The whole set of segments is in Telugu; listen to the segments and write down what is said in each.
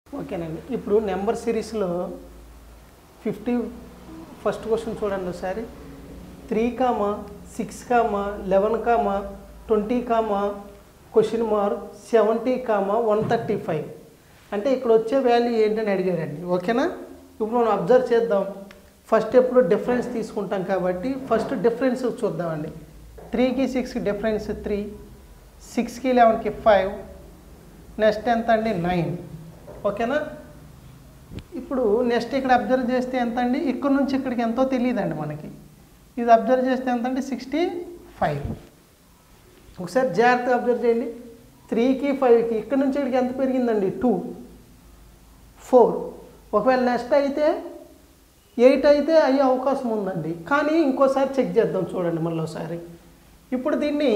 ఓకేనండి. ఇప్పుడు నెంబర్ సిరీస్లో 50 ఫస్ట్ క్వశ్చన్ చూడండి ఒకసారి. 3, 6, 11, 20, క్వశ్చన్ మార్క్ 70, 135 అంటే ఇక్కడ వచ్చే వాల్యూ ఏంటని అడిగాడండి. ఓకేనా? ఇప్పుడు మనం అబ్జర్వ్ చేద్దాం. ఫస్ట్ ఎప్పుడు డిఫరెన్స్ తీసుకుంటాం కాబట్టి ఫస్ట్ డిఫరెన్స్ చూద్దామండి. 3కి 6కి డిఫరెన్స్ 3, 6కి 11కి 5, నెక్స్ట్ ఎంత అండి 9. ఓకేనా? ఇప్పుడు నెక్స్ట్ ఇక్కడ అబ్జర్వ్ చేస్తే ఎంత అండి, ఇక్కడ నుంచి ఇక్కడికి ఎంతో తెలియదండి మనకి. ఇది అబ్జర్వ్ చేస్తే ఎంత అండి 65. ఒకసారి జాగ్రత్తగా అబ్జర్వ్ చేయండి. 3కి 5కి ఇక్కడ నుంచి ఇక్కడికి ఎంత పెరిగిందండి 2, 4. ఒకవేళ నెక్స్ట్ అయితే 8 అయితే అయ్యే అవకాశం ఉందండి. కానీ ఇంకోసారి చెక్ చేద్దాం చూడండి మళ్ళీ ఒకసారి. ఇప్పుడు దీన్ని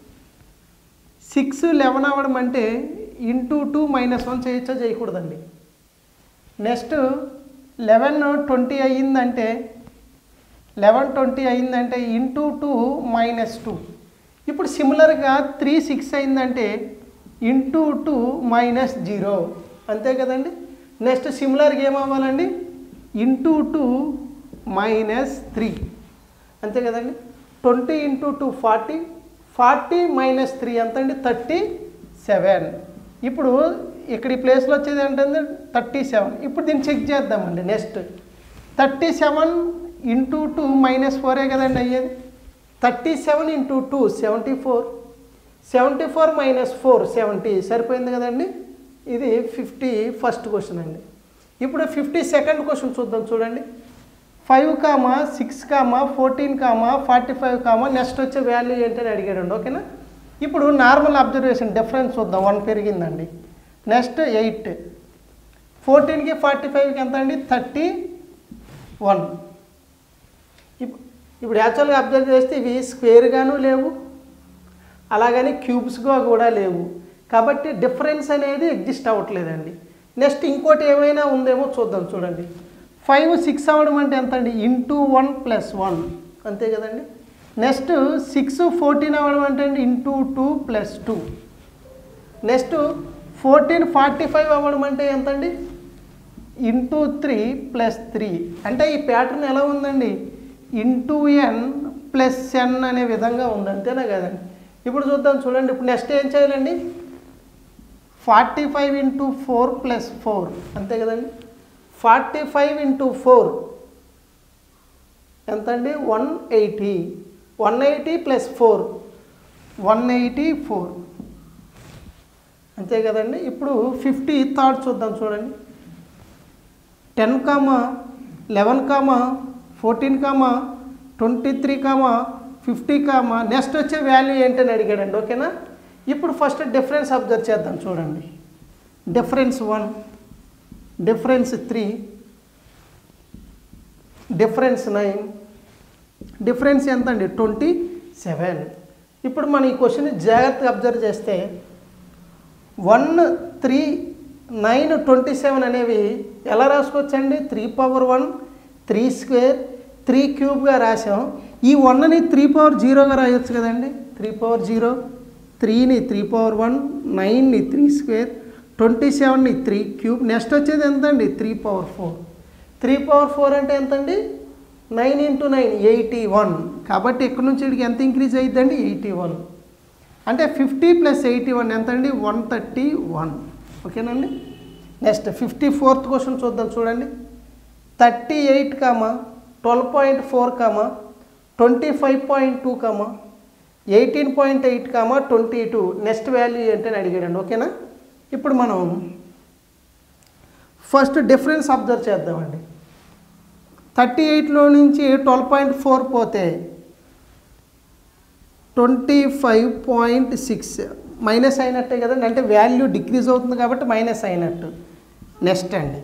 6, 11 అవ్వడం అంటే ఇంటూ 2 -1 చేయొచ్చా చేయకూడదండి. నెక్స్ట్ 11, 20 అయ్యిందంటే 11, 20 అయిందంటే ఇంటూ 2 -2. ఇప్పుడు సిమిలర్గా 3, 6 అయిందంటే ఇంటూ 2 -0 అంతే కదండి. నెక్స్ట్ సిమిలర్గా ఏమవ్వాలండి ఇంటూ 2 -3 అంతే కదండి. 20 × 2 40, 40 - 3 ఎంత అండి 37. ఇప్పుడు ఇక్కడ ఈ ప్లేస్లో వచ్చేది ఏంటంటే 37. ఇప్పుడు దీన్ని చెక్ చేద్దామండి. నెక్స్ట్ 37 × 2 -4 కదండి అయ్యేది. 37 × 2 74, 74 - 4 70 సరిపోయింది కదండి. ఇది 50 ఫస్ట్ క్వశ్చన్ అండి. ఇప్పుడు 50 సెకండ్ క్వశ్చన్ చూద్దాం చూడండి. 5, 6, 14, 45, నెక్స్ట్ వచ్చే వాల్యూ ఏంటని అడిగాడండి. ఓకేనా? ఇప్పుడు నార్మల్ అబ్జర్వేషన్ డిఫరెన్స్ చూద్దాం. 1 పెరిగిందండి. నెక్స్ట్ 8, 14కి 45కి ఎంత అండి 31. ఇప్పుడు యాక్చువల్గా అబ్జర్వ్ చేస్తే ఇవి స్క్వేర్గాను లేవు, అలాగని క్యూబ్స్గా కూడా లేవు. కాబట్టి డిఫరెన్స్ అనేది ఎగ్జిస్ట్ అవ్వట్లేదండి. నెక్స్ట్ ఇంకోటి ఏమైనా ఉందేమో చూద్దాం చూడండి. 5, 6 అవ్వడం అంటే ఎంత అండి ఇంటూ 1 + 1 అంతే కదండి. నెక్స్ట్ 6, 14 అవ్వడం అంటే అండి ఇంటూ 2 + 2. నెక్స్ట్ 14, 45 అవ్వడం అంటే ఎంత అండి ఇంటూ 3 + 3. అంటే ఈ ప్యాటర్న్ ఎలా ఉందండి ఇంటూ n + n అనే విధంగా ఉంది అంతేనా కదండి. ఇప్పుడు చూద్దాం చూడండి. ఇప్పుడు నెక్స్ట్ ఏం చేయాలండి 45 × 4 + 4 అంతే కదండి. 45 × 4 ఎంత అండి 180, 180 + 4 184 అంతే కదండి. ఇప్పుడు 50 థర్డ్ చూద్దాం చూడండి. 10, 11, 14, 23, 50, నెక్స్ట్ వచ్చే వాల్యూ ఏంటని అడిగాడండి. ఓకేనా? ఇప్పుడు ఫస్ట్ డిఫరెన్స్ అబ్జర్వ్ చేద్దాం చూడండి. డిఫరెన్స్ 1, డిఫరెన్స్ 3, డిఫరెన్స్ 9, డిఫరెన్స్ ఎంత అండి 27. ఇప్పుడు మనం ఈ క్వశ్చన్ జాగ్రత్తగా అబ్జర్వ్ చేస్తే 1, 3, 9, 27 అనేవి ఎలా రాసుకోవచ్చండి 3^1, 3² 3³ రాసాం. ఈ 1ని 3^0గా రాయొచ్చు కదండి. 3^0, 3ని 3^1, 9ని 3², 27ని 3³ నెక్స్ట్ వచ్చేది ఎంత అండి 3^4. 3^4 అంటే ఎంత అండి 9 × 9 81. కాబట్టి ఇక్కడ నుంచి ఇక్కడికి ఎంత ఇంక్రీజ్ అయ్యిద్దండి 81. అంటే 50 + 81 ఎంత అండి 131. ఓకేనండి. నెక్స్ట్ 54th క్వశ్చన్ చూద్దాం చూడండి. 38, 12.4, 25.2, 18.8, 22 నెక్స్ట్ వాల్యూ ఏంటని అడిగాడండి. ఓకేనా? ఇప్పుడు మనం ఫస్ట్ డిఫరెన్స్ అబ్జర్వ్ చేద్దామండి. 38లో నుంచి 12.4 పోతే 25.6 మైనస్ అయినట్టే కదండి. అంటే వాల్యూ డిక్రీజ్ అవుతుంది కాబట్టి మైనస్ అయినట్టు. నెక్స్ట్ అండి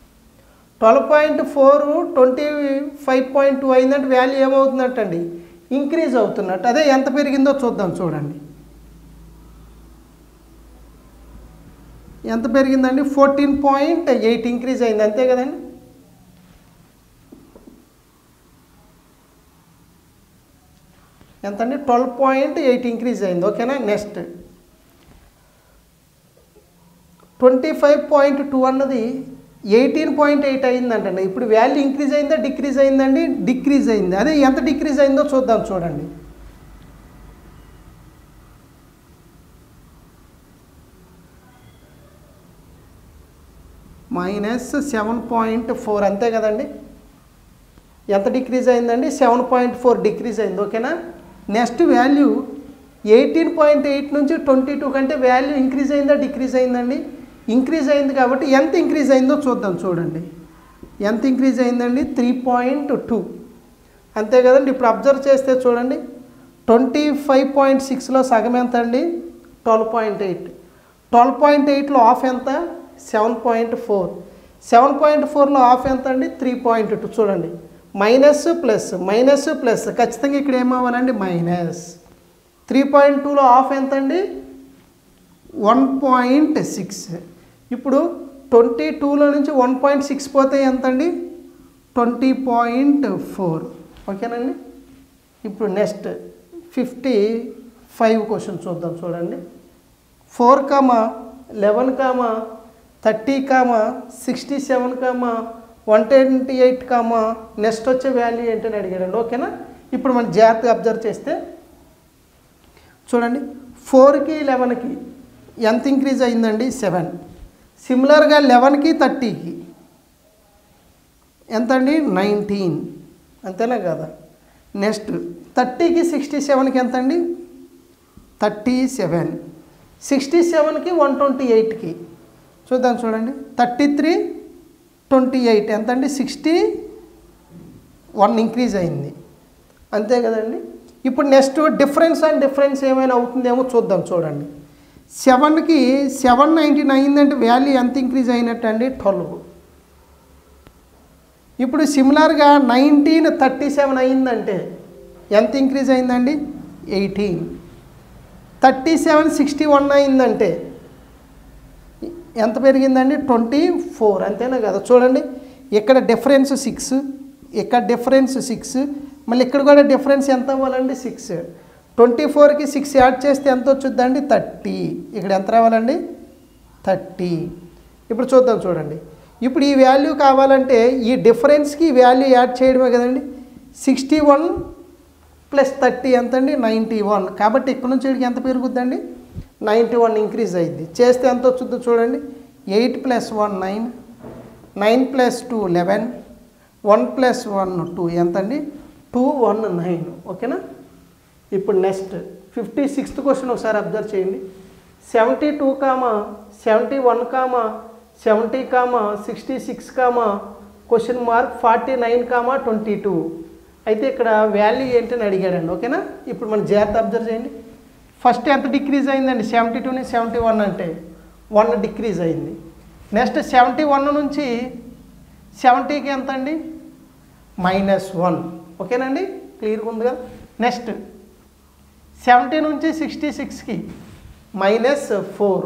12.4 25.2 అయిందంటే వాల్యూ ఏమవుతున్నట్టండి ఇంక్రీజ్ అవుతున్నట్టు. అదే ఎంత పెరిగిందో చూద్దాం చూడండి. ఎంత పెరిగిందండి 14.8 ఇంక్రీజ్ అయింది అంతే కదండి. ఎంత అండి 12.8 ఇంక్రీజ్ అయింది. ఓకేనా? నెక్స్ట్ 25.2 అన్నది 18.8 అయిందంటండి. ఇప్పుడు వాల్యూ ఇంక్రీజ్ అయిందా డిక్రీజ్ అయిందండి? డిక్రీజ్ అయింది. అదే ఎంత డిక్రీజ్ అయిందో చూద్దాం చూడండి. -7.4 అంతే కదండి. ఎంత డిక్రీజ్ అయిందండి? 7.4 డిక్రీజ్ అయింది. ఓకేనా. నెక్స్ట్ వాల్యూ 18.8 నుంచి 22 కంటే వాల్యూ ఇంక్రీజ్ అయిందా డిక్రీజ్ అయిందండి? ఇంక్రీజ్ అయింది. కాబట్టి ఎంత ఇంక్రీజ్ అయిందో చూద్దాం చూడండి. ఎంత ఇంక్రీజ్ అయిందండి? 3.2 అంతే కదండి. ఇప్పుడు అబ్జర్వ్ చేస్తే చూడండి, 25.6లో సగం ఎంత అండి? 12.8. 12.8లో హాఫ్ ఎంత? 7.4. 7.4లో హాఫ్ ఎంత అండి? 3.2. చూడండి, మైనస్ ప్లస్ మైనస్ ప్లస్ ఖచ్చితంగా ఇక్కడ ఏమవ్వాలండి? మైనస్. 3.2లో హాఫ్ ఎంత అండి? 1.6. ఇప్పుడు 22లో నుంచి 1.6 పోతే ఎంత అండి? 20.4. ఓకేనండి. ఇప్పుడు నెక్స్ట్ 55 క్వశ్చన్ చూద్దాం చూడండి. 4, 11, 30, 67, 128, నెక్స్ట్ వచ్చే వాల్యూ ఏంటని అడిగాడండి. ఓకేనా. ఇప్పుడు మనం జాగ్రత్తగా అబ్జర్వ్ చేస్తే చూడండి, 4కి 11కి ఎంత ఇంక్రీజ్ అయిందండి? 7. సిమిలర్గా 11కి 30కి ఎంత అండి? 19. అంతేనా కదా. నెక్స్ట్ 30కి 67కి ఎంత అండి? 37. 67కి 128కి చూద్దాం చూడండి. 33, 28 ఎంత అండి? 61 ఇంక్రీజ్ అయింది. అంతే కదండి. ఇప్పుడు నెక్స్ట్ డిఫరెన్స్ అండ్ డిఫరెన్స్ ఏమైనా అవుతుందేమో చూద్దాం చూడండి. 7కి 719 అయిందంటే వాల్యూ ఎంత ఇంక్రీజ్ అయినట్టు అండి? 12. ఇప్పుడు సిమిలర్గా 1937 అయిందంటే ఎంత ఇంక్రీజ్ అయిందండి? 18. 37 61 అయిందంటే ఎంత పెరిగిందండి? 24. అంతేనా కదా. చూడండి, ఇక్కడ డిఫరెన్స్ 6, ఇక్కడ డిఫరెన్స్ 6, మళ్ళీ ఇక్కడ కూడా డిఫరెన్స్ ఎంత అవ్వాలండి? 6. 24కి 6 యాడ్ చేస్తే ఎంత వచ్చుద్దండి? 30. ఇక్కడ ఎంత రావాలండి? 30. ఇప్పుడు చూద్దాం చూడండి. ఇప్పుడు ఈ వాల్యూ కావాలంటే ఈ డిఫరెన్స్కి వాల్యూ యాడ్ చేయడమే కదండి. 61 + 30 ఎంత అండి? 91. కాబట్టి ఇక్కడ నుంచి ఇక్కడికి ఎంత పెరుగుద్దండి? 91 ఇంక్రీజ్ అయ్యింది. చేస్తే ఎంత వచ్చుద్దో చూడండి. 8 + 1 9, 9 + 2 11, 1 + 1 2 ఎంత అండి? 219. ఓకేనా. ఇప్పుడు నెక్స్ట్ 56th క్వశ్చన్ ఒకసారి అబ్జర్వ్ చేయండి. 72, 71, 70, 66, క్వశ్చన్ మార్క్ 49, 22. అయితే ఇక్కడ వాల్యూ ఏంటని అడిగాడండి. ఓకేనా. ఇప్పుడు మనం జాగ్రత్త అబ్జర్వ్ చేయండి. ఫస్ట్ ఎంత డిక్రీజ్ అయిందండి? 72 నుంచి 71 అంటే 1 డిక్రీజ్ అయింది. నెక్స్ట్ 71 నుంచి 70కి ఎంత అండి? -1. ఓకేనండి. క్లియర్గా ఉంది కదా. నెక్స్ట్ 70 నుంచి 66కి -4.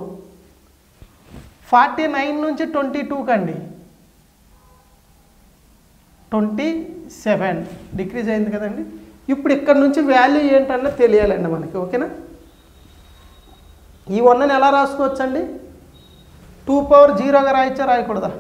49 నుంచి 22కి అండి 27 డిక్రీజ్ అయింది కదండి. ఇప్పుడు ఇక్కడ నుంచి వాల్యూ ఏంటన్నా తెలియాలండి మనకి. ఓకేనా. ఈ 1ని ఎలా రాసుకోవచ్చండి? 2 పవర్ 0గా రాయచ్చా రాయకూడదా?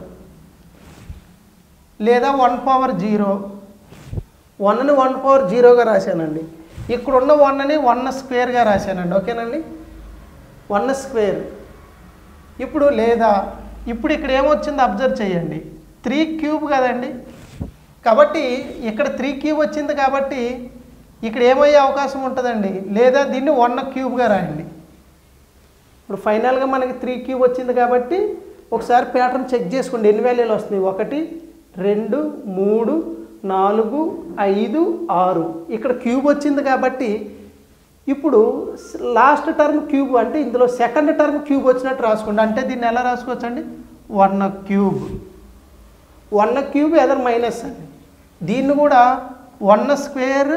లేదా 1 పవర్ 0. 1ని 1 పవర్ 0గా రాశానండి. ఇక్కడున్న 1ని 1 స్క్వేర్గా రాశానండి. ఓకేనండి. 1 స్క్వేర్. ఇప్పుడు లేదా ఇప్పుడు ఇక్కడ ఏమొచ్చిందో అబ్జర్వ్ చేయండి. 3 క్యూబ్ కదండి. కాబట్టి ఇక్కడ 3 క్యూబ్ వచ్చింది కాబట్టి ఇక్కడ ఏమయ్యే అవకాశం ఉంటుందండి? లేదా దీన్ని 1 క్యూబ్గా రాయండి. ఇప్పుడు ఫైనల్గా మనకి 3 క్యూబ్ వచ్చింది కాబట్టి ఒకసారి ప్యాటర్న్ చెక్ చేసుకోండి. ఎన్ని వాల్యూలు వస్తున్నాయి? 1 2 3 4 5 6. ఇక్కడ క్యూబ్ వచ్చింది కాబట్టి ఇప్పుడు లాస్ట్ టర్మ్ క్యూబ్ అంటే ఇందులో సెకండ్ టర్మ్ క్యూబ్ వచ్చినట్టు రాసుకోండి. అంటే దీన్ని ఎలా రాసుకోవచ్చు అండి? 1 క్యూబ్. 1 క్యూబ్ ఎదర్ మైనస్ అండి. దీన్ని కూడా 1 స్క్వేర్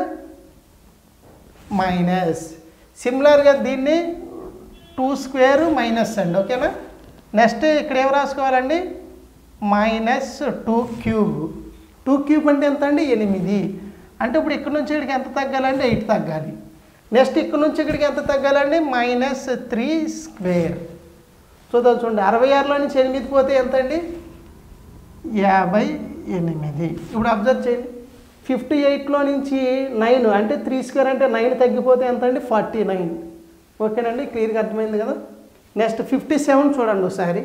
మైనస్. సిమిలర్గా దీన్ని 2 స్క్వేర్ మైనస్ అండి. ఓకేనా. నెక్స్ట్ ఇక్కడ ఏం రాసుకోవాలండి? -2 క్యూబ్. 2 క్యూబ్ అంటే ఎంత అండి? 8. అంటే ఇప్పుడు ఇక్కడ నుంచి ఇక్కడికి ఎంత తగ్గాలండి? 8 తగ్గాలి. నెక్స్ట్ ఇక్కడ నుంచి ఇక్కడికి ఎంత తగ్గాలండి? -3 స్క్వేర్. చూద్దాం చూడండి. 66లో నుంచి 8 పోతే ఎంత అండి? 58. ఇప్పుడు అబ్జర్వ్ చేయండి. 58లో నుంచి 9 అంటే 3 స్క్వేర్ అంటే 9 తగ్గిపోతే ఎంత అండి? 49. ఓకేనండి, క్లియర్గా అర్థమైంది కదా. నెక్స్ట్ 57 చూడండి ఒకసారి.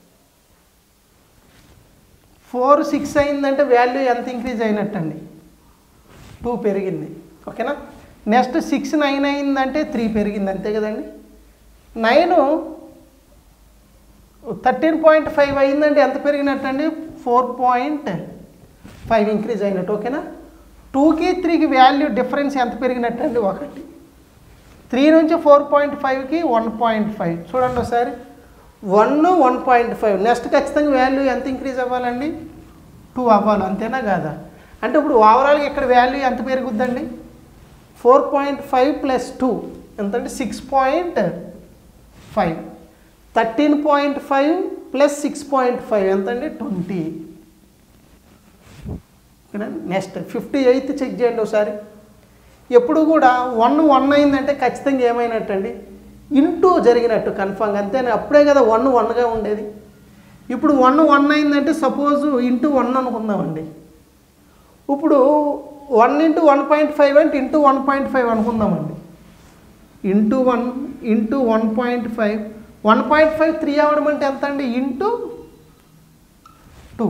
4 6 అయిందంటే వాల్యూ ఎంత ఇంక్రీజ్ అయినట్టండి? 2 పెరిగింది. ఓకేనా. నెక్స్ట్ 6 9 అయిందంటే 3 పెరిగింది, అంతే కదండి. 9 13.5 అయిందంటే ఎంత పెరిగినట్టండి? 4.5 ఇంక్రీజ్ అయినట్టు. ఓకేనా. 2కి 3కి వాల్యూ డిఫరెన్స్ ఎంత పెరిగినట్టండి? 1. 3 నుంచి 4.5కి 1.5 చూడండి ఒకసారి. 1.5. నెక్స్ట్ ఖచ్చితంగా వాల్యూ ఎంత ఇంక్రీజ్ అవ్వాలండి? 2 అవ్వాలి, అంతేనా కాదా? అంటే ఇప్పుడు ఓవరాల్గా ఇక్కడ వాల్యూ ఎంత పెరుగుద్దండి? 4.5 + 2 ఎంతండి? 6.5. 13.5 + 6.5 ఎంతండి? 20. ఓకేనా. నెక్స్ట్ 58 చెక్ చేయండి ఒకసారి. ఎప్పుడు కూడా 1 అయిందంటే ఖచ్చితంగా ఏమైనట్టండి? ఇంటూ జరిగినట్టు కన్ఫామ్గా, అంతేనా? అప్పుడే కదా 1 1గా ఉండేది. ఇప్పుడు 1 అయిందంటే సపోజ్ ఇంటూ 1 అనుకుందామండి. ఇప్పుడు 1 × 1.5 అంటే ఇంటూ 1.5 అనుకుందామండి. Into 1 into 1.5. 1.5 3 అవ్వడం అంటే ఎంత అండి? ఇంటూ 2.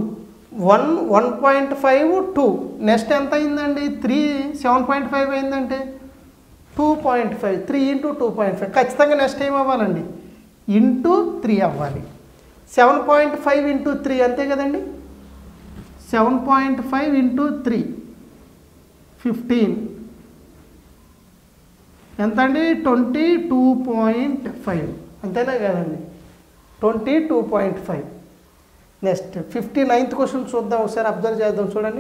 1.5 2. నెక్స్ట్ ఎంత అయిందండి? 3 7.5 అయిందంటే 2.5. 3 × 2.5 ఖచ్చితంగా నెక్స్ట్ ఏం అవ్వాలండి? ఇంటూ 3 అవ్వాలి. 7.5 × 3 అంతే కదండి. 7.5 × 3 15 ఎంత అండి? 22.5 అంతేనా కదండి. 22.5. నెక్స్ట్ 59th క్వశ్చన్ చూద్దాం ఒకసారి, అబ్జర్వ్ చేద్దాం చూడండి.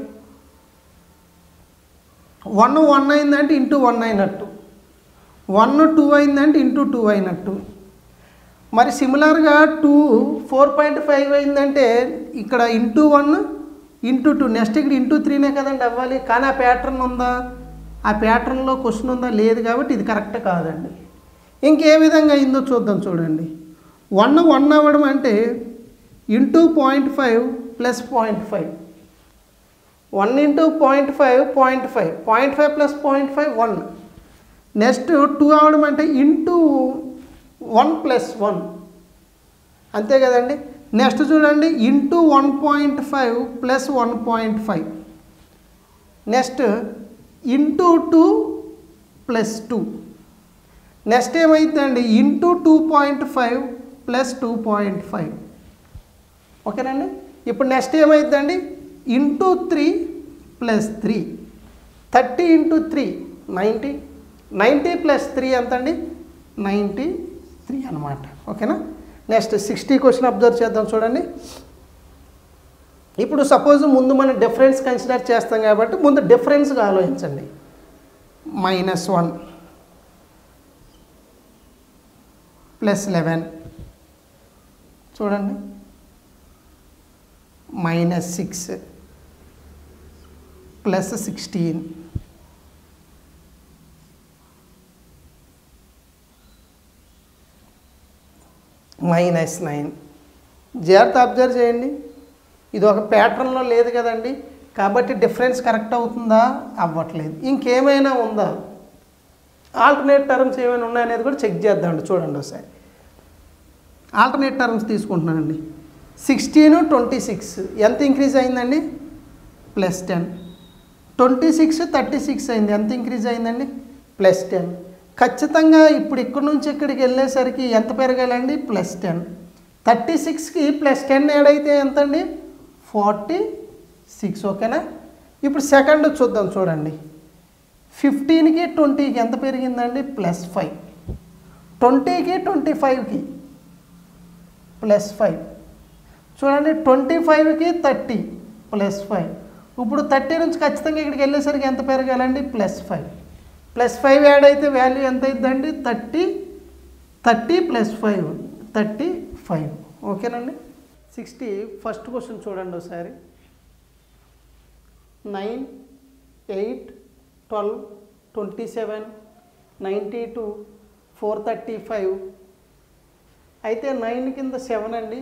1 అయిందంటే ఇంటూ 1 అయినట్టు. 1 2 అయిందంటే ఇంటూ 2 అయినట్టు. మరి సిమిలర్గా 2 4.5 అయిందంటే ఇక్కడ ఇంటూ 1 ఇంటూ 2. నెక్స్ట్ ఇక్కడ ఇంటూ 3నే కదండి అవ్వాలి. కానీ ఆ ప్యాటర్న్ ఉందా? ఆ ప్యాటర్న్లో క్వశ్చన్ ఉందా? లేదు, కాబట్టి ఇది కరెక్ట్ కాదండి. ఇంకే విధంగా అయిందో చూద్దాం చూడండి. 1 అవ్వడం అంటే ఇంటూ 0.5 + 0.5. 1 × 0.5 0.5. 0.5 + 0.5 1. నెక్స్ట్ 2 అవడం అంటే ఇంటూ 1 + 1 అంతే కదండి. నెక్స్ట్ చూడండి ఇంటూ 1.5 + 1.5. Next into 2 + 2. నెక్స్ట్ ఏమైందండి? ఇంటూ 2.5 + 2.5. ఓకేనండి. ఇప్పుడు నెక్స్ట్ ఏమైందండి? ఇంటూ 3 + 3. 30 × 3 90. 90 + 3 ఎంత అండి? 93 అనమాట. ఓకేనా. నెక్స్ట్ 60 క్వశ్చన్ అబ్జర్వ్ చేద్దాం చూడండి. ఇప్పుడు సపోజ్ ముందు మనం డిఫరెన్స్ కన్సిడర్ చేస్తాం కాబట్టి ముందు డిఫరెన్స్గా ఆలోచించండి. -1 + 11 చూడండి. -6 + 16 -9. జాగ్రత్త అబ్జర్వ్ చేయండి. ఇది ఒక ప్యాటర్న్లో లేదు కదండి, కాబట్టి డిఫరెన్స్ కరెక్ట్ అవుతుందా? అవ్వట్లేదు. ఇంకేమైనా ఉందా? ఆల్టర్నేట్ టర్మ్స్ ఏమైనా ఉన్నాయనేది కూడా చెక్ చేద్దామండి. చూడండి ఒకసారి. ఆల్టర్నేట్ టర్మ్స్ తీసుకుంటున్నానండి. 16 26 ఎంత ఇంక్రీజ్ అయిందండి? +10. 26 36 అయింది, ఎంత ఇంక్రీజ్ అయిందండి? +10. ఖచ్చితంగా ఇప్పుడు ఇక్కడ నుంచి ఇక్కడికి వెళ్ళేసరికి ఎంత పెరగాలండి? +10. 36కి +10 యాడ్ అయితే ఎంత అండి? 46. ఓకేనా. ఇప్పుడు సెకండ్ చూద్దాం చూడండి. 15కి 20కి ఎంత పెరిగిందండి? +5. 20కి 25కి +5. చూడండి 25కి 30 +5. ఇప్పుడు 30 నుంచి ఖచ్చితంగా ఇక్కడికి వెళ్ళేసరికి ఎంత పెరగాలండి? +5. +5 యాడ్ అయితే వాల్యూ ఎంత అవుతుందండి? 30 + 5 35. ఓకేనండి. 60 ఫస్ట్ క్వశ్చన్ చూడండి ఒకసారి. 9 8 12 27 92 435 అయితే 9 కింద 7 అండి,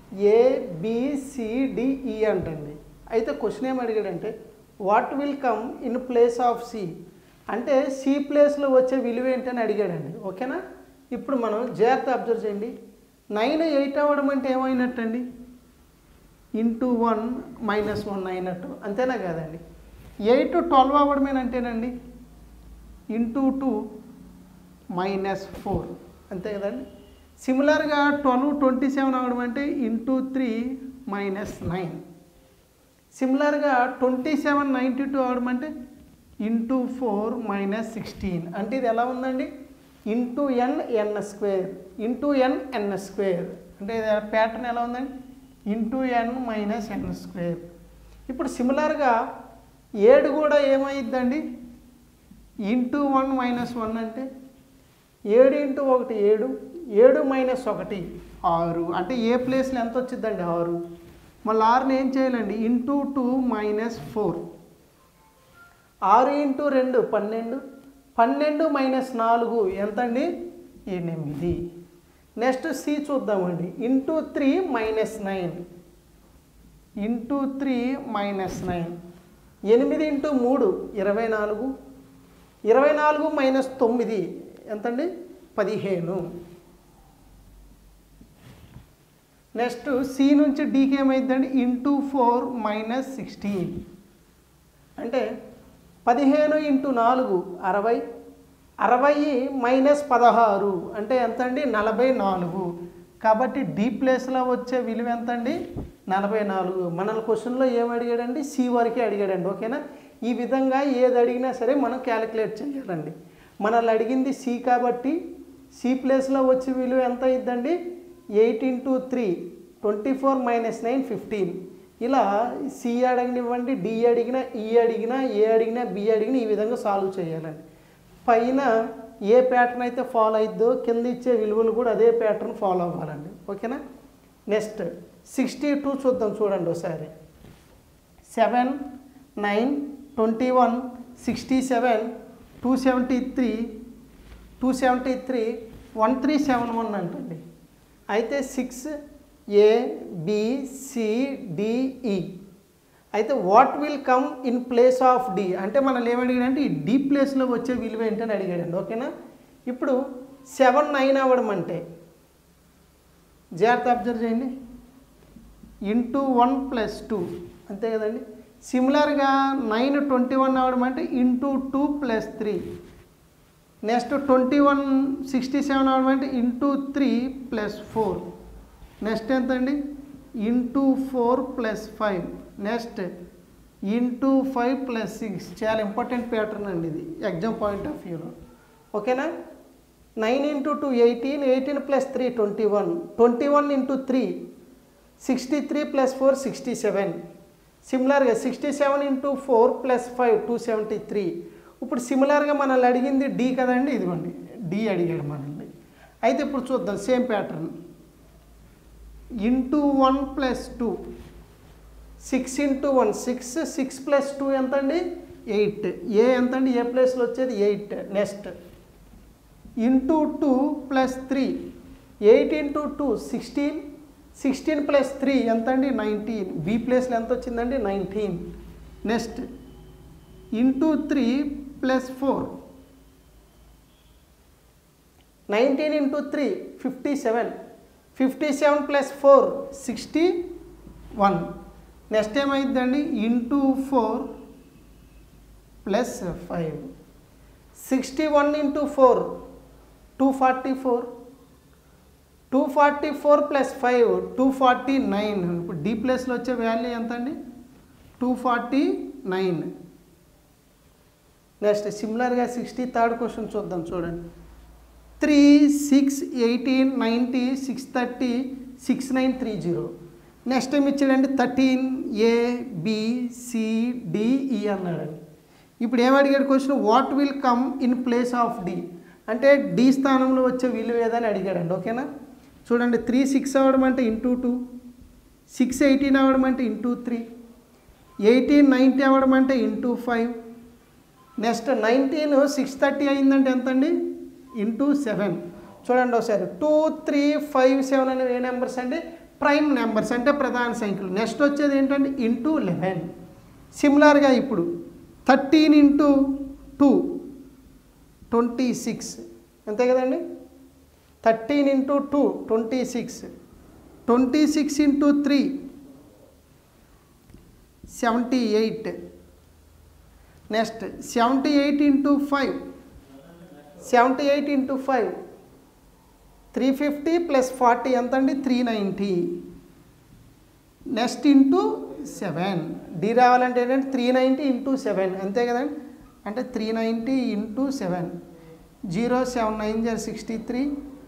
ABCDE అంటండి. అయితే క్వశ్చన్ ఏం అడిగాడంటే what will come in place of C, అంటే సి ప్లేస్లో వచ్చే విలువ ఏంటని అడిగాడండి. ఓకేనా. ఇప్పుడు మనం జాగ్రత్త అబ్జర్వ్ చేయండి. 9 8 అవ్వడం అంటే ఏమైనట్టండి, ఇంటూ 1 మైనస్ 1 అయినట్టు, అంతేనా కాదండి. 8 12 అవ్వడమేనంటేనండి, ఇంటూ 2 మైనస్ 4, అంతే కదండి. సిమిలర్గా 12 27 అవ్వడం అంటే ఇంటూ 3 మైనస్ 9. సిమిలర్గా 27 92 అవ్వడం అంటే ఇంటూ 4 మైనస్ 16. అంటే ఇది ఎలా ఉందండి, into n square, into n square. అంటే ఇది ప్యాటర్న్ ఎలా ఉందండి, into n minus n square. ఇప్పుడు సిమిలర్గా 7 కూడా ఏమైద్దండి, ఇంటూ 1 మైనస్ 1 అంటే 7 ఇంటూ 1 7, 7 మైనస్ 1 6. అంటే ఏ ప్లేస్లో ఎంత వచ్చిందండి 6. మళ్ళీ 6ని ఏం చేయాలండి, ఇంటూ 2 మైనస్ 4. 6 ఇంటూ 2 12, 12 మైనస్ 4 ఎంతండి, 8. నెక్స్ట్ సి చూద్దామండి, into 3 minus 9, into 3 minus 9. 8 into 3 24, 24 minus 9 ఎంతండి, 15. నెక్స్ట్ సి నుంచి డీకి ఏమైందండి, ఇంటూ 4 మైనస్ 16. అంటే 15 ఇంటూ 4 60, 60 మైనస్ 16 అంటే ఎంత అండి, 44. కాబట్టి డి ప్లేస్లో వచ్చే విలువ ఎంత అండి, 44. మనల్ని క్వశ్చన్లో ఏమి అడిగాడండి, సి వరకే అడిగాడండి. ఓకేనా. ఈ విధంగా ఏది అడిగినా సరే మనం క్యాలిక్యులేట్ చేయాలండి. మనల్ని అడిగింది సి కాబట్టి సి ప్లేస్లో వచ్చే విలువ ఎంత అయిందండి, 8 ఇంటూ 3 24 మైనస్ 9 15. ఇలా సి అడగనివ్వండి, డి అడిగినా, ఈ అడిగినా, ఏ అడిగినా, బి అడిగినా ఈ విధంగా సాల్వ్ చేయాలండి. పైన ఏ ప్యాటర్న్ అయితే ఫాలో అయిద్దో కింద ఇచ్చే విలువలు కూడా అదే ప్యాటర్న్ ఫాలో అవ్వాలండి. ఓకేనా. నెక్స్ట్ 62 చూద్దాం, చూడండి ఒకసారి. 7 9 21 67 273 1371 అంటండి. అయితే 6 ABCDE. అయితే what will come in place of D, అంటే మనం ఏమడిగాడంటే ఈ డి ప్లేస్లో వచ్చే విలువ ఏంటని అడిగాడండి. ఓకేనా. ఇప్పుడు 7 9 అవ్వడం అంటే జాగ్రత్త అబ్జర్వ్ చేయండి, ఇంటూ 1 ప్లస్ 2, అంతే కదండి. సిమిలర్గా 9 21 అవ్వడం అంటే ఇంటూ 2 ప్లస్ 3. నెక్స్ట్ 21 67 అవ్వడం అంటే ఇంటూ 3 ప్లస్ 4. నెక్స్ట్ ఎంతండి, into 4 plus 5. Next into 5 plus 6. చాలా ఇంపార్టెంట్ ప్యాటర్న్ అండి ఇది ఎగ్జామ్ పాయింట్ ఆఫ్ వ్యూలో. ఓకేనా. 9 ఇంటూ 2 18, 18 ప్లస్ 3 21, 21 ఇంటూ 3 63 ప్లస్ 4 67. సిమిలర్గా 67 ఇంటూ 4 ప్లస్ 5 273. ఇప్పుడు సిమిలర్గా మనల్ని అడిగింది డి కదండి, ఇదిగోండి డి అడిగాడు మనల్ని. అయితే ఇప్పుడు చూద్దాం same pattern. Into 1 plus 2 6 into 1 6, 6 plus 2 ఎంత అండి 8. ఏ ఎంత అండి, ఏ ప్లేస్లో వచ్చేది 8. Next into 2 plus 3 8 into 2 16, 16 plus 3 ఎంత అండి 19. బి ప్లేస్లో ఎంత వచ్చిందండి 19. Next into 3 plus 4 19 into 3 57, 57 plus 4 61. Next ఏమైందండి, ఇంటూ 4 ప్లస్ 5 61 ఇంటూ 4 244, 244 ప్లస్ 5 249. ఇప్పుడు డి ప్లేస్లో వచ్చే వాల్యూ ఎంత అండి 249. నెక్స్ట్ సిమిలర్గా 63rd క్వశ్చన్ చూద్దాం, చూడండి. 3 6 18 90 630 6930. నెక్స్ట్ టైం ఇచ్చాడండి 13 ABCDE అన్నాడండి. ఇప్పుడు ఏమడిగాడు question, what will come in place of D, అంటే డి స్థానంలో వచ్చే విలువ ఏదని అడిగాడండి. ఓకేనా. చూడండి 3 6 అవ్వడం అంటే ఇంటూ 2, 6 18 అవ్వడం అంటే ఇంటూ 3, 18 90 అవ్వడం అంటే ఇంటూ 5. నెక్స్ట్ 19 630 అయిందంటే ఎంత అండి ఇంటూ 7. చూడండి ఒకసారి 2, 3, 5, 7 అనేవి ఏ నెంబర్స్ అండి? ప్రైమ్ నెంబర్స్ అంటే ప్రధాన సంఖ్యలు. నెక్స్ట్ వచ్చేది ఏంటంటే ఇంటూ 11. సిమిలర్గా ఇప్పుడు 13 ఇంటూ 2 26 అంతే కదండి. 13 into 2 26, 26 into 3 78, next 78 into 5 78 into 5 350 plus 40 ఎంత అండి? 390. Next into 7. డి రావాలంటే ఏంటంటే 390 ఇంటూ 7 అంతే కదండి. అంటే 390 ఇంటూ 7 0 7 9 63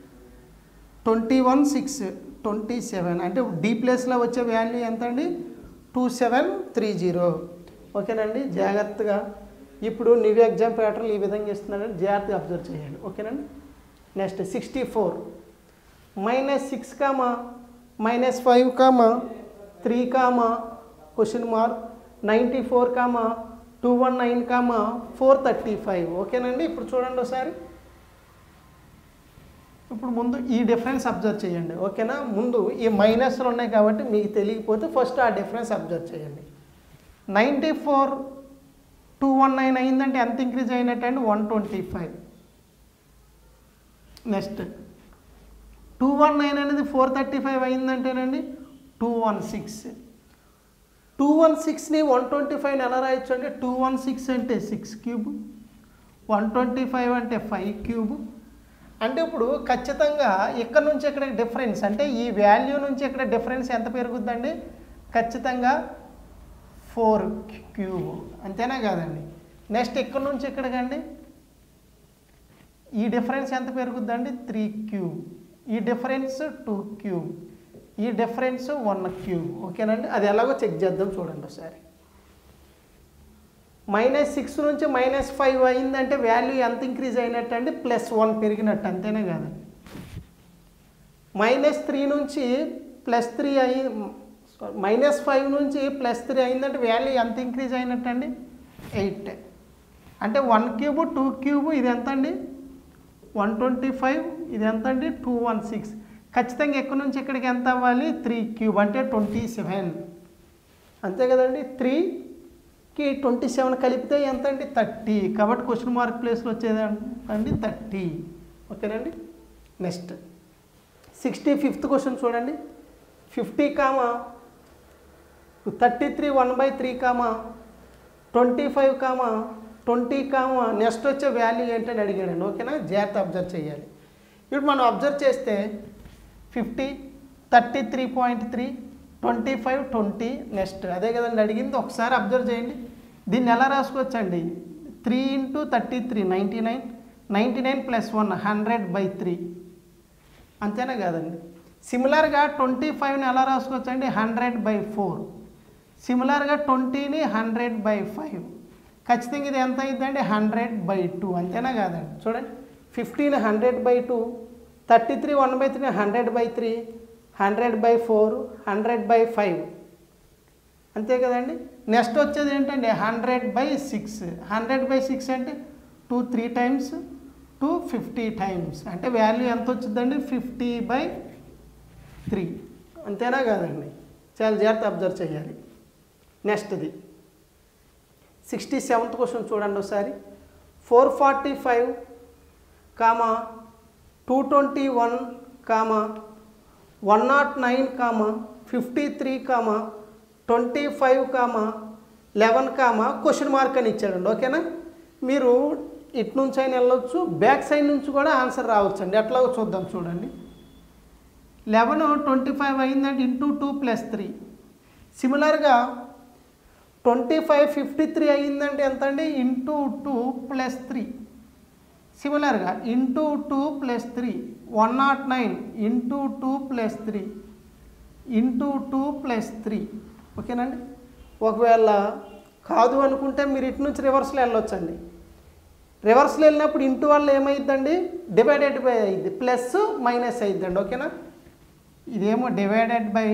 21 6 27 అంటే డి ప్లేస్లో వచ్చే వాల్యూ ఎంత అండి? 2730. ఓకేనండి. జాగ్రత్తగా ఇప్పుడు న్యూ ఎగ్జామ్ ప్యాటర్న్ ఈ విధంగా ఇస్తున్నారని జాగ్రత్తగా అబ్జర్వ్ చేయండి. ఓకేనండి. Next 64 -6 comma -5 comma 3 comma question mark 94 comma 219 comma 435. ఓకేనండి. ఇప్పుడు చూడండి ఒకసారి. ఇప్పుడు ముందు ఈ డిఫరెన్స్ అబ్జర్వ్ చేయండి. ఓకేనా. ముందు ఈ మైనస్లు ఉన్నాయి కాబట్టి మీకు తెలియకపోతే ఫస్ట్ ఆ డిఫరెన్స్ అబ్జర్వ్ చేయండి. 94 219 అయిందంటే ఎంత ఇంక్రీజ్ అయినట్టు అండి? 125. నెక్స్ట్ 219 అనేది 435 అయిందంటేనండి 216. 216ని 125ని ఎలా రాయొచ్చు అంటే 216 అంటే 6 క్యూబ్, 125 అంటే 5 క్యూబ్. అంటే ఇప్పుడు ఖచ్చితంగా ఇక్కడ నుంచి ఇక్కడ డిఫరెన్స్ అంటే ఈ వాల్యూ నుంచి ఇక్కడ డిఫరెన్స్ ఎంత పెరుగుద్దండి? ఖచ్చితంగా 4 క్యూబ్ అంతేనా కాదండి. నెక్స్ట్ ఇక్కడ నుంచి ఇక్కడికండి ఈ డిఫరెన్స్ ఎంత పెరుగుద్దండి? 3 క్యూబ్. ఈ డిఫరెన్స్ 2 క్యూబ్, ఈ డిఫరెన్స్ 1 క్యూబ్. ఓకేనండి. అది ఎలాగో చెక్ చేద్దాం చూడండి ఒకసారి. -6 నుంచి -5 అయిందంటే వాల్యూ ఎంత ఇంక్రీజ్ అయినట్టు అండి? +1 పెరిగినట్టు అంతేనా కాదండి. -3 నుంచి +3 అయి -5 నుంచి +3 అయిందంటే వాల్యూ ఎంత ఇంక్రీజ్ అయినట్టు అండి? 8. అంటే 1 క్యూబ్ 2 క్యూబ్ ఇది ఎంత అండి? 125. ఇది ఎంత అండి? 216. ఖచ్చితంగా ఎక్కడి నుంచి ఇక్కడికి ఎంత అవ్వాలి? 3 క్యూబ్ అంటే 27 అంతే కదండి. 3కి 27 కలిపితే ఎంత అండి? 30. కాబట్టి క్వశ్చన్ మార్క్ ప్లేస్లో వచ్చేది అండి 30. ఓకేనండి. నెక్స్ట్ 65th క్వశ్చన్ చూడండి. 50 comma 33 1/3 comma 25 comma 20 comma next వచ్చే వాల్యూ ఏంటని అడిగాడండి. ఓకేనా. జాగ్రత్త అబ్జర్వ్ చేయాలి. ఇప్పుడు మనం అబ్జర్వ్ చేస్తే 50 33.3 25 20 నెక్స్ట్ అదే కదండి అడిగింది. ఒకసారి అబ్జర్వ్ చేయండి. దీన్ని ఎలా రాసుకోవచ్చండి? 3 × 33 99, 99 + 1 100/3 అంతేనా కాదండి. సిమిలర్గా 25ని ఎలా రాసుకోవచ్చండి? 100/4. సిమిలర్గా 20ని 100/5. ఖచ్చితంగా ఇది ఎంత అయిందండి? 100/2 అంతేనా కాదండి. చూడండి 50ని 100/2, 33 1/3 100/3, 100/4 100/5 అంతే కదండి. నెక్స్ట్ వచ్చేది ఏంటండి? 100/6. 100/6 అంటే 2 3 టైమ్స్ 2 50 టైమ్స్ అంటే వాల్యూ ఎంత వచ్చిందండి? 50/3 అంతేనా కాదండి. చాలా జాగ్రత్త అబ్జర్వ్ చేయాలి. నెక్స్ట్ది 67th క్వశ్చన్ చూడండి ఒకసారి. 445 comma 221 comma 109 comma 53 comma 25 comma 11 comma question mark అని ఇచ్చాడండి. ఓకేనా. మీరు ఇటు నుంచి అయినా వెళ్ళొచ్చు, బ్యాక్ సైడ్ నుంచి కూడా ఆన్సర్ రావచ్చండి. ఎట్లాగో చూద్దాం చూడండి. 11 25 అయిందంటే ఇంటూ 2 + 3. సిమిలర్గా 25 53 అయ్యిందంటే ఎంత అండి? ఇంటూ 2 + 3. సిమిలర్గా ఇంటూ 2 + 3 109 ఇంటూ 2 + 3 ఇంటూ 2 + 3. ఓకేనండి. ఒకవేళ కాదు అనుకుంటే మీరు ఇటు నుంచి రివర్స్లో వెళ్ళొచ్చండి. రివర్స్లో వెళ్ళినప్పుడు ఇంటూ వల్ల ఏమైందండి? డివైడెడ్ బై అయింది, ప్లస్ మైనస్ అయిద్దండి. ఓకేనా. ఇదేమో డివైడెడ్ బై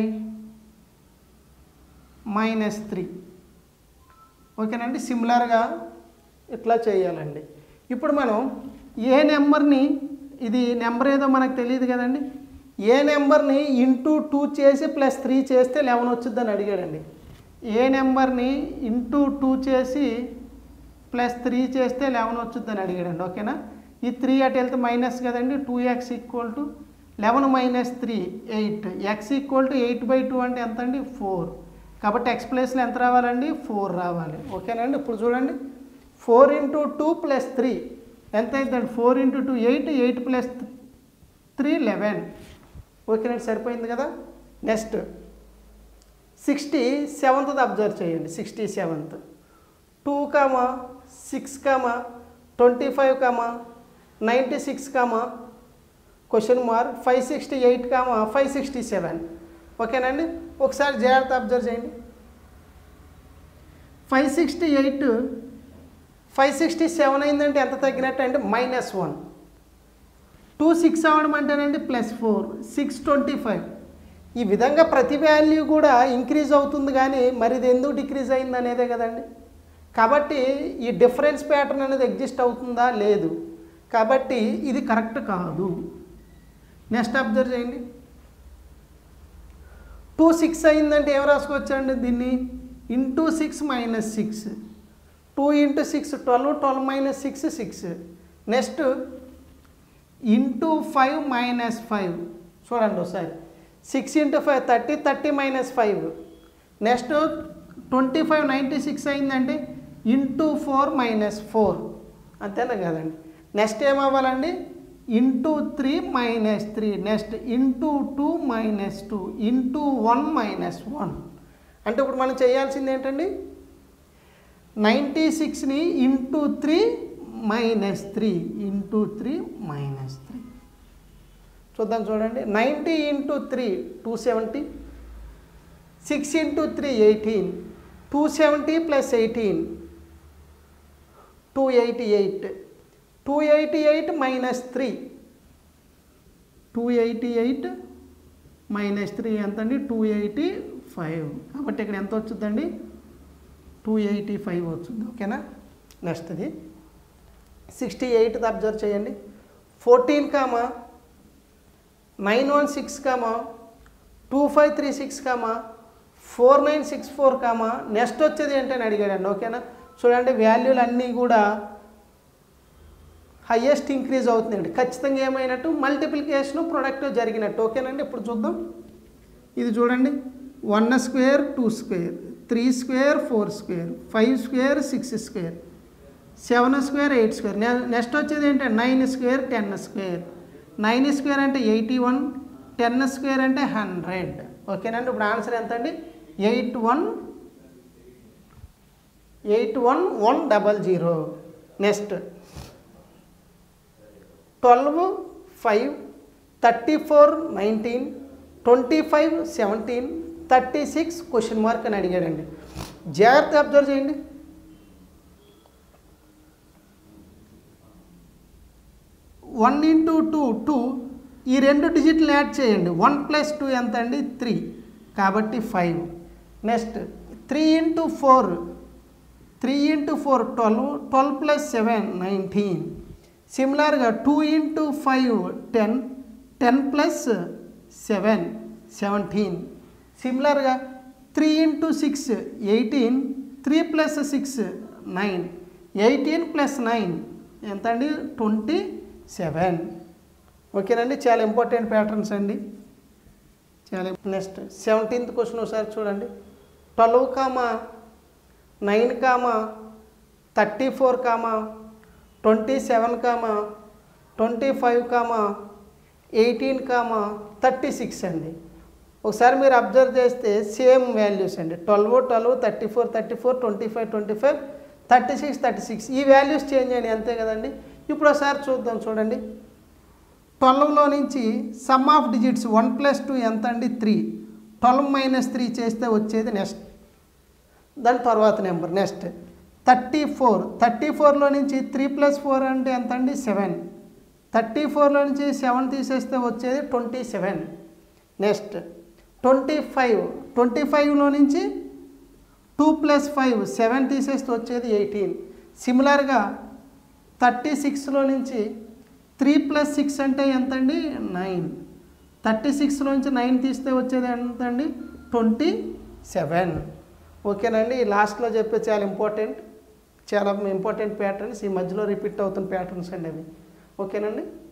-3. ఓకేనండి. సిమిలర్గా ఇట్లా చేయాలండి. ఇప్పుడు మనం ఏ నెంబర్ని ఇది నెంబర్ ఏదో మనకు తెలియదు కదండి. ఏ నెంబర్ని ఇంటూ 2 చేసి ప్లస్ 3 చేస్తే 11 వచ్చిందని అడిగాడండి. ఏ నెంబర్ని ఇంటూ 2 చేసి ప్లస్ 3 చేస్తే 11 వచ్చిందని అడిగాడండి. ఓకేనా. ఈ 3 అటు వెళ్తే మైనస్ కదండి. 2x equal to 11 minus 3 8. x equal to 8/2 అంటే ఎంత అండి 4. కాబట్టి x ప్లేస్లో ఎంత రావాలండి 4 రావాలి. ఓకేనండి. ఇప్పుడు చూడండి 4 × 2 + 3 ఎంత అవుతుందండి 4 × 2 8, 8 + 3 11. ఓకేనండి, సరిపోయింది కదా. నెక్స్ట్ 67th అబ్జర్వ్ చేయండి. 67th 2, 6, 25, 96, question mark 568, 567. ఓకేనండి. ఒకసారి జాగ్రత్త అబ్జర్వ్ చేయండి. 568 567 అయిందంటే ఎంత తగ్గినట్టు అంటే -1. 2 6 అవ్వడం అంటేనండి +4, 625. ఈ విధంగా ప్రతి వాల్యూ కూడా ఇంక్రీజ్ అవుతుంది, కానీ మరి ఇది ఎందుకు డిక్రీజ్ అయింది అనేదే కదండి. కాబట్టి ఈ డిఫరెన్స్ ప్యాటర్న్ అనేది ఎగ్జిస్ట్ అవుతుందా లేదు, కాబట్టి ఇది కరెక్ట్ కాదు. నెక్స్ట్ అబ్జర్వ్ చేయండి. 2 6 అయిందంటే ఏం రాసుకోవచ్చండి దీన్ని ఇంటూ 6 - 6. 2 × 6 12, 12 - 6 6. Next into 5 - 5. చూడండి ఒకసారి 6 × 5 30, 30 - 5. నెక్స్ట్ 25 96 అయిందంటే ఇంటూ 4 - 4. అంతేనా కదండి. నెక్స్ట్ ఏమవ్వాలండి ఇంటూ 3 - 3. Next into 2 - 2 into 1 - 1. అంటే ఇప్పుడు మనం చేయాల్సింది ఏంటండి 96ని ఇంటూ 3 - 3 ఇంటూ 3 - 3. చూద్దాం చూడండి. 90 × 3 270. 6 × 3 18. 270 + 18 288. 288 - 3. 288 - 3 ఎంత అండి 285. కాబట్టి ఇక్కడ ఎంత వచ్చిందండి 285 వచ్చింది. ఓకేనా. నెక్స్ట్ది 68th అబ్జర్వ్ చేయండి. 14, 916, 2536, 4964. నెక్స్ట్ వచ్చేది ఏంటని అడిగాడండి. ఓకేనా. చూడండి వాల్యూలు అన్నీ కూడా హైయెస్ట్ ఇంక్రీజ్ అవుతుందండి. ఖచ్చితంగా ఏమైనట్టు మల్టిప్లికేషన్ ప్రొడక్ట్ జరిగినట్టు. ఓకేనండి. ఇప్పుడు చూద్దాం. ఇది చూడండి 1² 2², 3² 4², 5² 6², 7² 8². నెక్స్ట్ వచ్చేది ఏంటంటే 9² 10². 9² అంటే 81, 10² అంటే 100. ఓకేనండి. ఇప్పుడు ఆన్సర్ ఎంత అండి 81100. నెక్స్ట్ 12 5, 34 19, 25 17, 36 క్వశ్చన్ మార్క్ అని అడిగాడండి. జాగ్రత్త అబ్జర్వ్ చేయండి. 1 × 2 2. ఈ 2 డిజిట్లు యాడ్ చేయండి. 1 + 2 ఎంత అండి 3, కాబట్టి 5. నెక్స్ట్ 3 × 4 3 × 4 12, 12 + 7 19. సిమిలర్గా 2 × 5 10, 10 + 7 17. సిమిలర్గా 3 × 6 18, 3 + 6 9, 18 + 9 ఎంత అండి 27. ఓకేనండి. చాలా ఇంపార్టెంట్ ప్యాటర్న్స్ అండి. చాలా. నెక్స్ట్ 17th క్వశ్చన్ ఒకసారి చూడండి. 12, 9, 34, 27, 25, 18, 36 అండి. ఒకసారి మీరు అబ్జర్వ్ చేస్తే సేమ్ వాల్యూస్ అండి. 12 12, 34 34, 25 25, 36 36. ఈ వాల్యూస్ చేంజ్ అయినాయి అంతే కదండి. ఇప్పుడు ఒకసారి చూద్దాం. చూడండి 12లో నుంచి సమ్ ఆఫ్ డిజిట్స్ 1 + 2 ఎంత అండి 3. 12 - 3 చేస్తే వచ్చేది నెక్స్ట్ దాని తర్వాత నెంబర్. నెక్స్ట్ 34. 34లో నుంచి 3 + 4 అంటే ఎంత అండి 7. 34లో నుంచి 7 తీసేస్తే వచ్చేది 27. నెక్స్ట్ 25. 25లో నుంచి 2 + 5 7 తీసేస్తే వచ్చేది 18. సిమిలర్గా 36లో నుంచి 3 + 6 అంటే ఎంత అండి 9. 36లోంచి 9 తీస్తే వచ్చేది ఎంత అండి 27. ఓకేనండి. లాస్ట్లో చెప్పే చాలా ఇంపార్టెంట్ ప్యాటర్న్స్, ఈ మధ్యలో రిపీట్ అవుతున్న ప్యాటర్న్స్ అండి అవి. ఓకేనండి.